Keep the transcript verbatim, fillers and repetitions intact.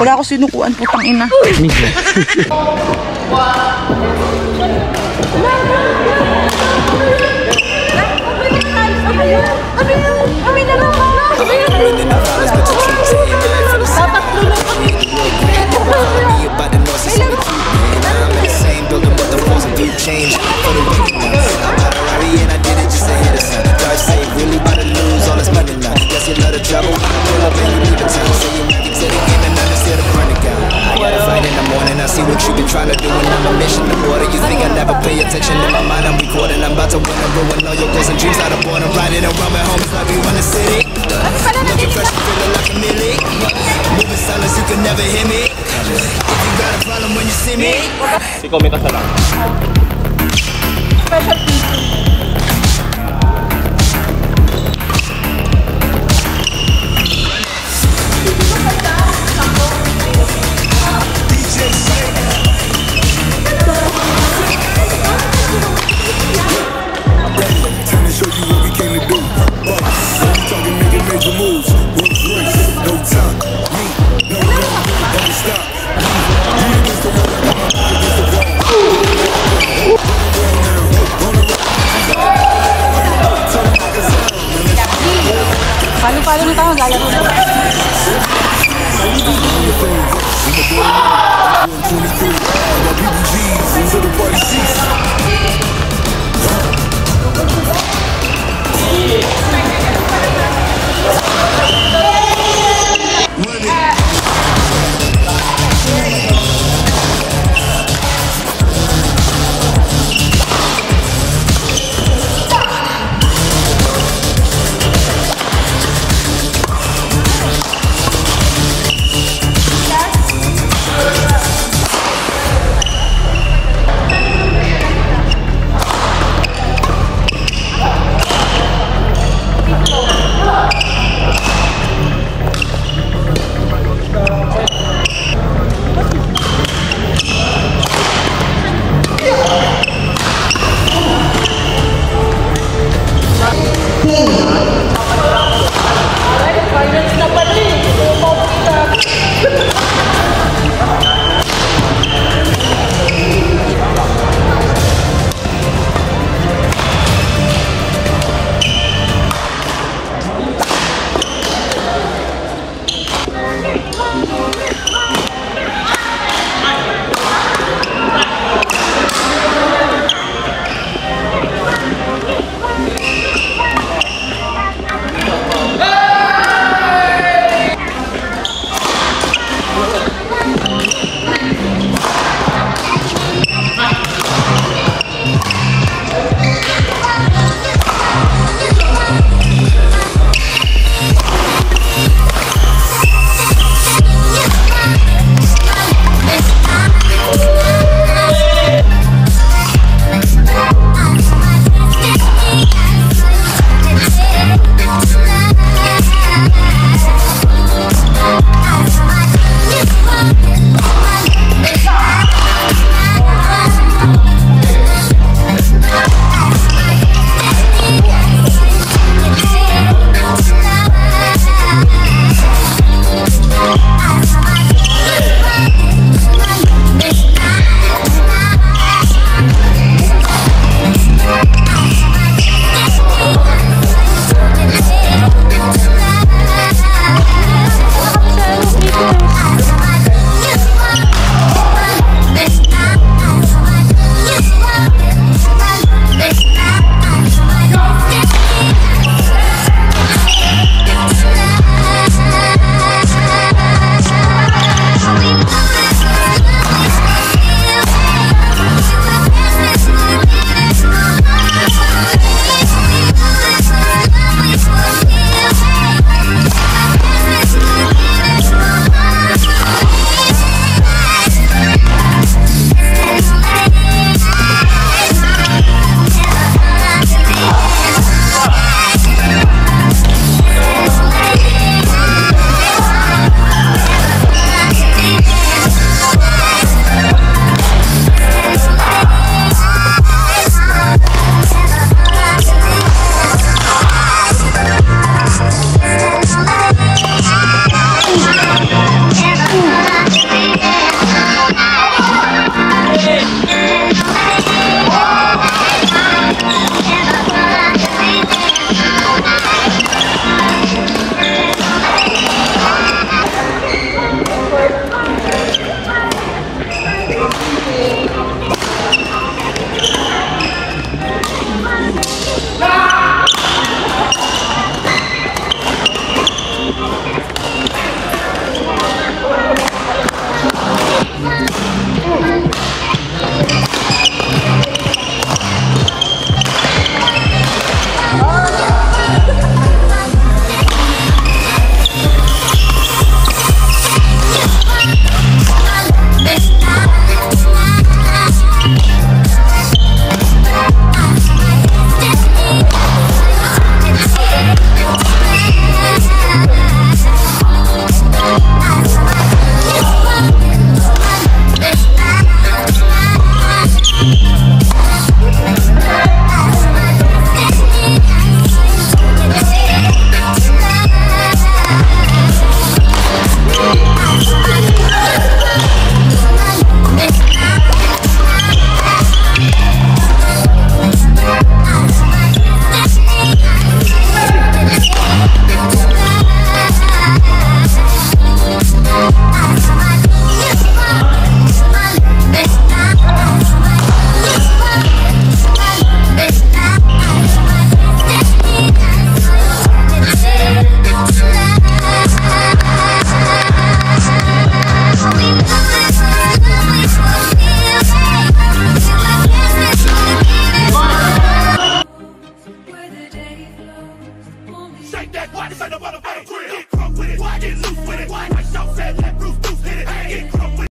Wala ako sinukuan, putang ina. Trying to do when I'm a mission to border. You think I never pay attention? In my mind I'm recording. I'm about to win and ruin all your goals and dreams out of board. I'm riding around with homies like we run the city. Looking fresh, feeling like a milli. Moving silence, you can never hear me. You got a problem when you see me. Ikaw may kasalanan. Special Paano na tayo lalaro na?